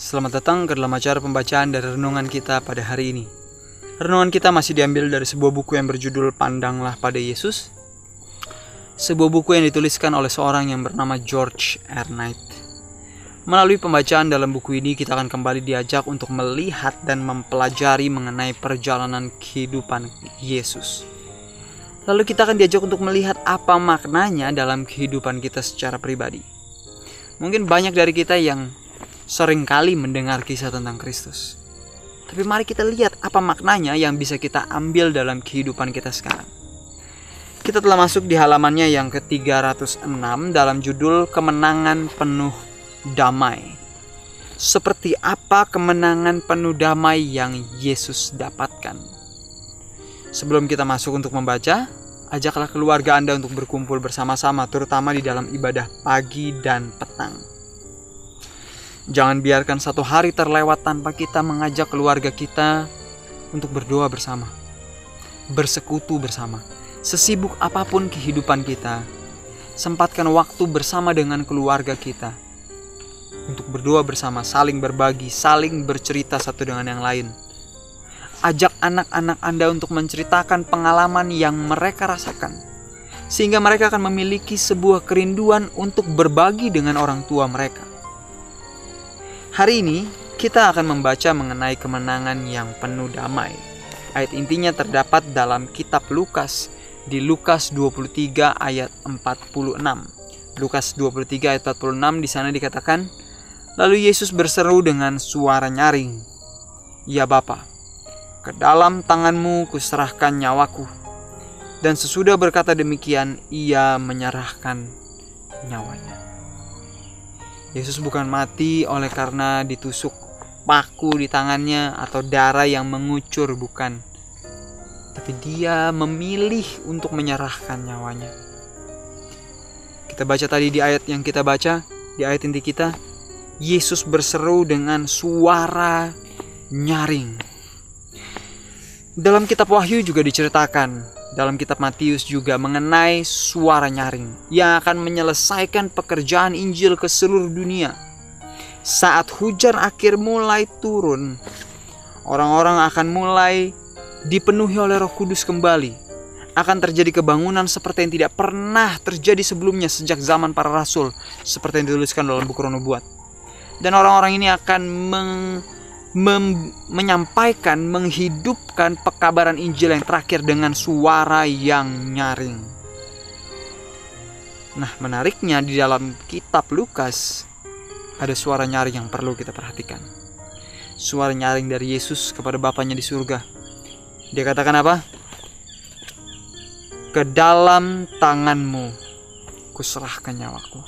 Selamat datang ke dalam acara pembacaan dari renungan kita pada hari ini. Renungan kita masih diambil dari sebuah buku yang berjudul Pandanglah pada Yesus. Sebuah buku yang dituliskan oleh seorang yang bernama George R. Knight. Melalui pembacaan dalam buku ini kita akan kembali diajak untuk melihat dan mempelajari mengenai perjalanan kehidupan Yesus. Lalu kita akan diajak untuk melihat apa maknanya dalam kehidupan kita secara pribadi. Mungkin banyak dari kita yang sering kali mendengar kisah tentang Kristus. Tapi mari kita lihat apa maknanya yang bisa kita ambil dalam kehidupan kita sekarang. Kita telah masuk di halamannya yang ke-306 dalam judul Kemenangan Penuh Damai. Seperti apa kemenangan penuh damai yang Yesus dapatkan? Sebelum kita masuk untuk membaca, ajaklah keluarga Anda untuk berkumpul bersama-sama, terutama di dalam ibadah pagi dan petang. Jangan biarkan satu hari terlewat tanpa kita mengajak keluarga kita untuk berdoa bersama, bersekutu bersama. Sesibuk apapun kehidupan kita, sempatkan waktu bersama dengan keluarga kita untuk berdoa bersama, saling berbagi, saling bercerita satu dengan yang lain. Ajak anak-anak Anda untuk menceritakan pengalaman yang mereka rasakan, sehingga mereka akan memiliki sebuah kerinduan untuk berbagi dengan orang tua mereka. Hari ini kita akan membaca mengenai kemenangan yang penuh damai. Ayat intinya terdapat dalam kitab Lukas di Lukas 23 ayat 46. Lukas 23 ayat 46 di sana dikatakan, lalu Yesus berseru dengan suara nyaring, "Ya Bapa, ke dalam tanganmu kuserahkan nyawaku." Dan sesudah berkata demikian, ia menyerahkan nyawanya. Yesus bukan mati oleh karena ditusuk paku di tangannya atau darah yang mengucur, bukan. Tapi dia memilih untuk menyerahkan nyawanya. Kita baca tadi di ayat yang kita baca, di ayat inti kita, Yesus berseru dengan suara nyaring. Dalam kitab Wahyu juga diceritakan, dalam kitab Matius juga mengenai suara nyaring yang akan menyelesaikan pekerjaan Injil ke seluruh dunia. Saat hujan akhir mulai turun, orang-orang akan mulai dipenuhi oleh Roh Kudus kembali. Akan terjadi kebangunan seperti yang tidak pernah terjadi sebelumnya sejak zaman para rasul, seperti yang dituliskan dalam buku Roh Nubuat. Dan orang-orang ini akan menyampaikan, menghidupkan pekabaran Injil yang terakhir dengan suara yang nyaring. Nah, menariknya di dalam kitab Lukas ada suara nyaring yang perlu kita perhatikan. Suara nyaring dari Yesus kepada Bapanya di surga. Dia katakan apa? Ke dalam tanganmu kuserahkan nyawaku.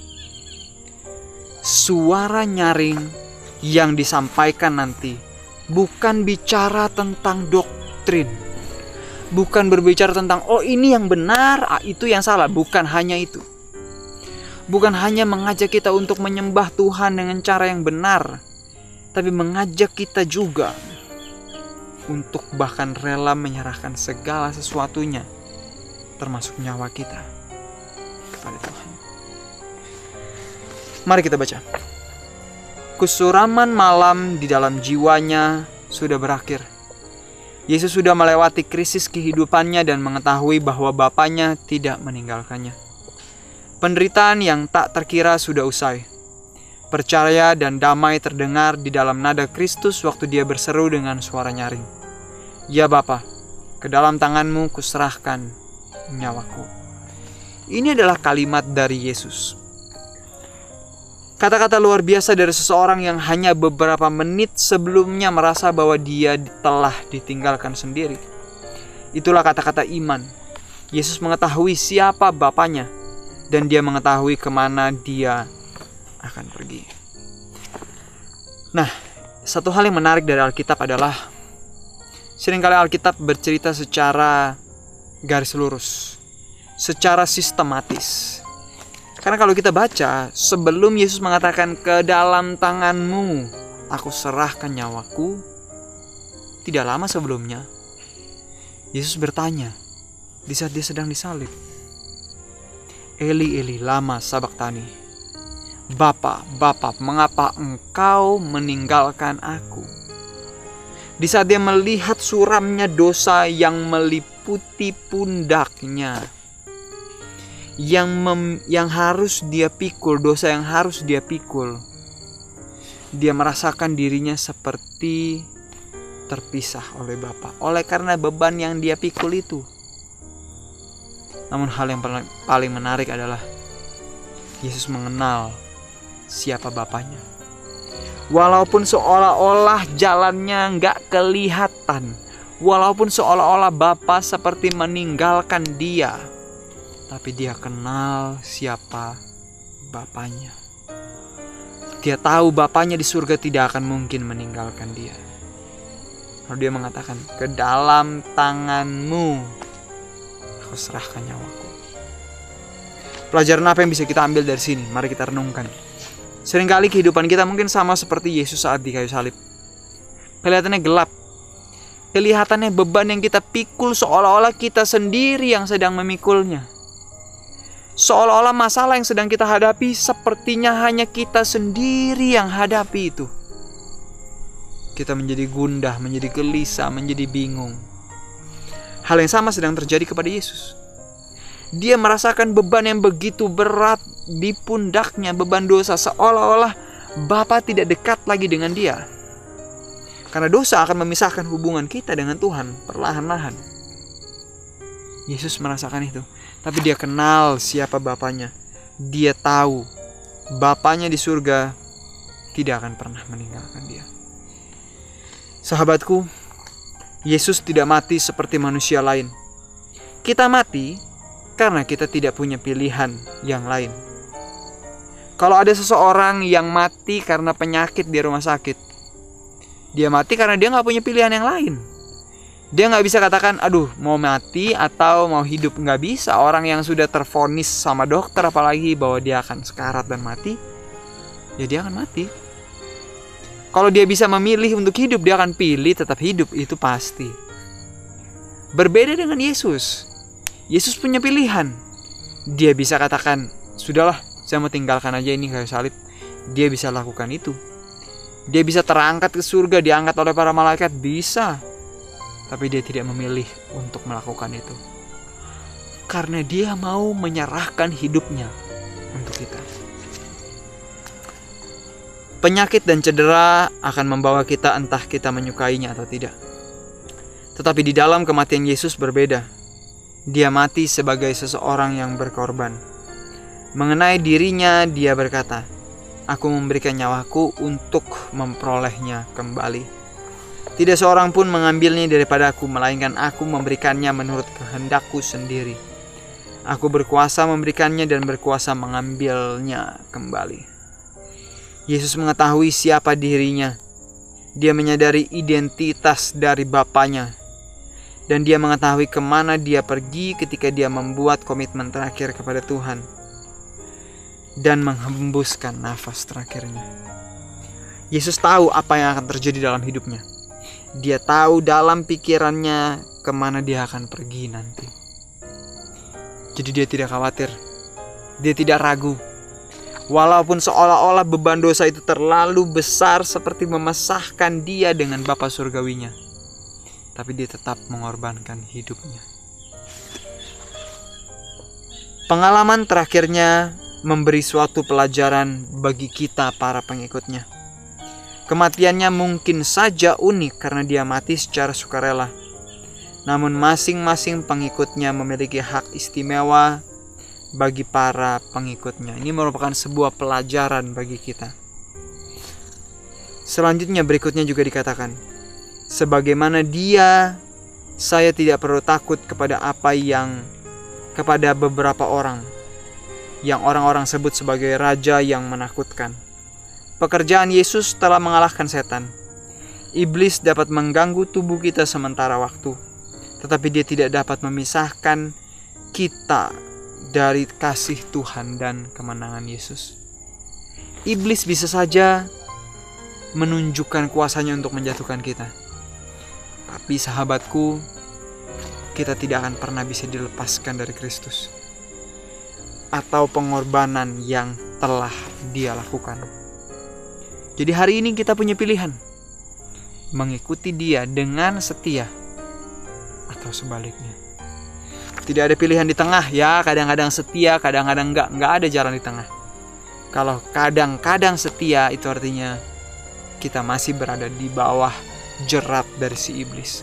Suara nyaring yang disampaikan nanti bukan bicara tentang doktrin, bukan berbicara tentang oh ini yang benar, itu yang salah. Bukan hanya itu. Bukan hanya mengajak kita untuk menyembah Tuhan dengan cara yang benar, tapi mengajak kita juga untuk bahkan rela menyerahkan segala sesuatunya, termasuk nyawa kita, kepada Tuhan. Mari kita baca. Kesuraman malam di dalam jiwanya sudah berakhir. Yesus sudah melewati krisis kehidupannya dan mengetahui bahwa Bapanya tidak meninggalkannya. Penderitaan yang tak terkira sudah usai. Percaya dan damai terdengar di dalam nada Kristus waktu dia berseru dengan suara nyaring. Ya Bapa, ke dalam tanganmu kuserahkan nyawaku. Ini adalah kalimat dari Yesus. Kata-kata luar biasa dari seseorang yang hanya beberapa menit sebelumnya merasa bahwa dia telah ditinggalkan sendiri. Itulah kata-kata iman. Yesus mengetahui siapa Bapanya, dan dia mengetahui kemana dia akan pergi. Nah, satu hal yang menarik dari Alkitab adalah seringkali Alkitab bercerita secara garis lurus, secara sistematis. Karena kalau kita baca, sebelum Yesus mengatakan ke dalam tanganmu aku serahkan nyawaku, tidak lama sebelumnya Yesus bertanya di saat dia sedang disalib, Eli Eli lama sabachthani, Bapa, Bapa, mengapa engkau meninggalkan aku? Di saat dia melihat suramnya dosa yang meliputi pundaknya, yang harus dia pikul, dosa yang harus dia pikul, dia merasakan dirinya seperti terpisah oleh Bapa, oleh karena beban yang dia pikul itu. Namun hal yang paling menarik adalah Yesus mengenal siapa Bapanya. Walaupun seolah-olah jalannya nggak kelihatan, walaupun seolah-olah Bapa seperti meninggalkan dia, tapi dia kenal siapa Bapanya. Dia tahu Bapanya di surga tidak akan mungkin meninggalkan dia. Lalu dia mengatakan, ke dalam tanganmu aku serahkan nyawaku. Pelajaran apa yang bisa kita ambil dari sini? Mari kita renungkan. Seringkali kehidupan kita mungkin sama seperti Yesus saat di kayu salib. Kelihatannya gelap. Kelihatannya beban yang kita pikul seolah-olah kita sendiri yang sedang memikulnya. Seolah-olah masalah yang sedang kita hadapi sepertinya hanya kita sendiri yang hadapi itu. Kita menjadi gundah, menjadi gelisah, menjadi bingung. Hal yang sama sedang terjadi kepada Yesus. Dia merasakan beban yang begitu berat di pundaknya, beban dosa, seolah-olah Bapa tidak dekat lagi dengan dia. Karena dosa akan memisahkan hubungan kita dengan Tuhan perlahan-lahan. Yesus merasakan itu, tapi dia kenal siapa Bapanya. Dia tahu Bapanya di surga tidak akan pernah meninggalkan dia. Sahabatku, Yesus tidak mati seperti manusia lain. Kita mati karena kita tidak punya pilihan yang lain. Kalau ada seseorang yang mati karena penyakit di rumah sakit, dia mati karena dia gak punya pilihan yang lain. Dia gak bisa katakan, aduh mau mati atau mau hidup. Gak bisa. Orang yang sudah tervonis sama dokter apalagi bahwa dia akan sekarat dan mati, ya dia akan mati. Kalau dia bisa memilih untuk hidup, dia akan pilih tetap hidup, itu pasti. Berbeda dengan Yesus. Yesus punya pilihan. Dia bisa katakan, sudahlah, saya mau tinggalkan aja ini kayu salib. Dia bisa lakukan itu. Dia bisa terangkat ke surga, diangkat oleh para malaikat, bisa. Tapi dia tidak memilih untuk melakukan itu. Karena dia mau menyerahkan hidupnya untuk kita. Penyakit dan cedera akan membawa kita entah kita menyukainya atau tidak. Tetapi di dalam kematian Yesus berbeda. Dia mati sebagai seseorang yang berkorban. Mengenai dirinya dia berkata, aku memberikan nyawaku untuk memperolehnya kembali. Tidak seorang pun mengambilnya daripadaku, melainkan aku memberikannya menurut kehendakku sendiri. Aku berkuasa memberikannya dan berkuasa mengambilnya kembali. Yesus mengetahui siapa dirinya. Dia menyadari identitas dari Bapanya. Dan dia mengetahui kemana dia pergi ketika dia membuat komitmen terakhir kepada Tuhan. Dan menghembuskan nafas terakhirnya. Yesus tahu apa yang akan terjadi dalam hidupnya. Dia tahu dalam pikirannya kemana dia akan pergi nanti. Jadi dia tidak khawatir. Dia tidak ragu. Walaupun seolah-olah beban dosa itu terlalu besar seperti memisahkan dia dengan Bapa surgawinya. Tapi dia tetap mengorbankan hidupnya. Pengalaman terakhirnya memberi suatu pelajaran bagi kita para pengikutnya. Kematiannya mungkin saja unik karena dia mati secara sukarela. Namun masing-masing pengikutnya memiliki hak istimewa bagi para pengikutnya. Ini merupakan sebuah pelajaran bagi kita. Selanjutnya berikutnya juga dikatakan, sebagaimana dia, saya tidak perlu takut kepada kepada beberapa orang yang orang-orang sebut sebagai raja yang menakutkan. Pekerjaan Yesus telah mengalahkan setan. Iblis dapat mengganggu tubuh kita sementara waktu, tetapi dia tidak dapat memisahkan kita dari kasih Tuhan dan kemenangan Yesus. Iblis bisa saja menunjukkan kuasanya untuk menjatuhkan kita. Tapi sahabatku, kita tidak akan pernah bisa dilepaskan dari Kristus atau pengorbanan yang telah dia lakukan. Jadi hari ini kita punya pilihan, mengikuti dia dengan setia atau sebaliknya. Tidak ada pilihan di tengah ya, kadang-kadang setia, kadang-kadang enggak ada jalan di tengah. Kalau kadang-kadang setia itu artinya kita masih berada di bawah jerat dari si iblis.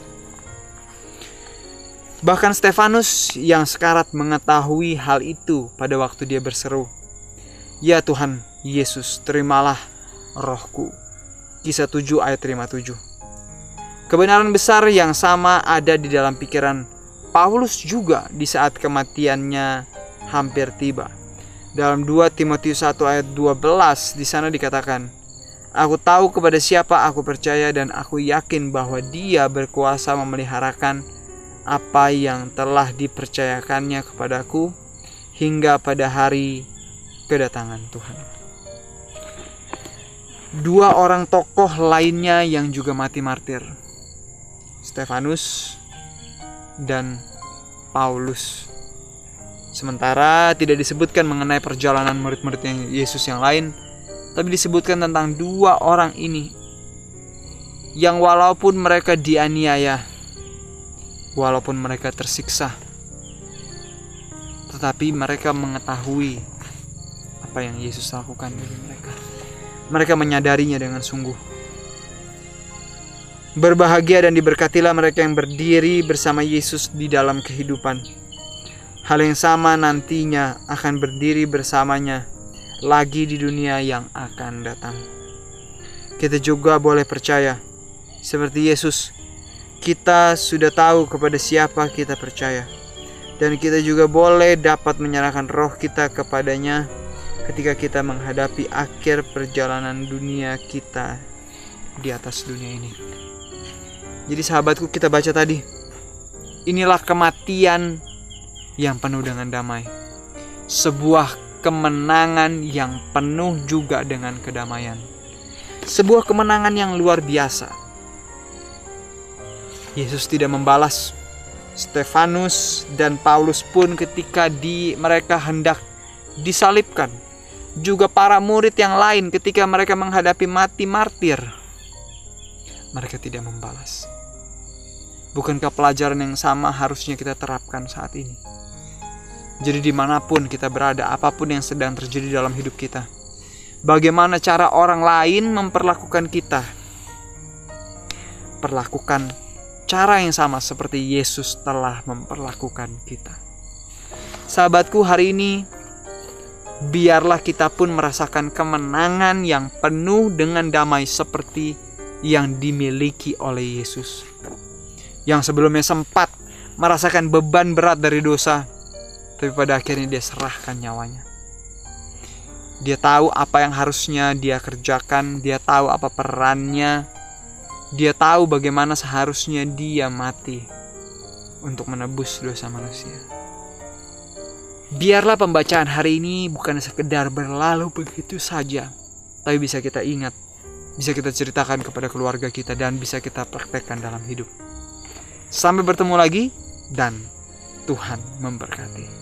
Bahkan Stefanus yang sekarat mengetahui hal itu pada waktu dia berseru, "Ya Tuhan Yesus, terimalah rohku." Kisah 7 ayat 57. Kebenaran besar yang sama ada di dalam pikiran Paulus juga di saat kematiannya hampir tiba. Dalam 2 Timotius 1 ayat 12 di sana dikatakan, "Aku tahu kepada siapa aku percaya dan aku yakin bahwa dia berkuasa memeliharakan apa yang telah dipercayakannya kepadaku hingga pada hari kedatangan Tuhan." Dua orang tokoh lainnya yang juga mati martir, Stefanus dan Paulus. Sementara tidak disebutkan mengenai perjalanan murid-murid Yesus yang lain, tapi disebutkan tentang dua orang ini yang walaupun mereka dianiaya, walaupun mereka tersiksa, tetapi mereka mengetahui apa yang Yesus lakukan bagi mereka. Mereka menyadarinya dengan sungguh. Berbahagia dan diberkatilah mereka yang berdiri bersama Yesus di dalam kehidupan. Hal yang sama nantinya akan berdiri bersamanya lagi di dunia yang akan datang. Kita juga boleh percaya, seperti Yesus, kita sudah tahu kepada siapa kita percaya. Dan kita juga boleh dapat menyerahkan roh kita kepadanya ketika kita menghadapi akhir perjalanan dunia kita di atas dunia ini. Jadi sahabatku, kita baca tadi, inilah kematian yang penuh dengan damai. Sebuah kemenangan yang penuh juga dengan kedamaian. Sebuah kemenangan yang luar biasa. Yesus tidak membalas. Stefanus dan Paulus pun ketika mereka hendak disalibkan, juga para murid yang lain ketika mereka menghadapi mati martir, mereka tidak membalas. Bukankah pelajaran yang sama harusnya kita terapkan saat ini? Jadi dimanapun kita berada, apapun yang sedang terjadi dalam hidup kita, bagaimana cara orang lain memperlakukan kita, perlakukan cara yang sama seperti Yesus telah memperlakukan kita. Sahabatku, hari ini biarlah kita pun merasakan kemenangan yang penuh dengan damai seperti yang dimiliki oleh Yesus, yang sebelumnya sempat merasakan beban berat dari dosa, tapi pada akhirnya dia serahkan nyawanya. Dia tahu apa yang harusnya dia kerjakan, dia tahu apa perannya, dia tahu bagaimana seharusnya dia mati untuk menebus dosa manusia. Biarlah pembacaan hari ini bukan sekedar berlalu begitu saja, tapi bisa kita ingat, bisa kita ceritakan kepada keluarga kita, dan bisa kita praktekkan dalam hidup. Sampai bertemu lagi, dan Tuhan memberkati.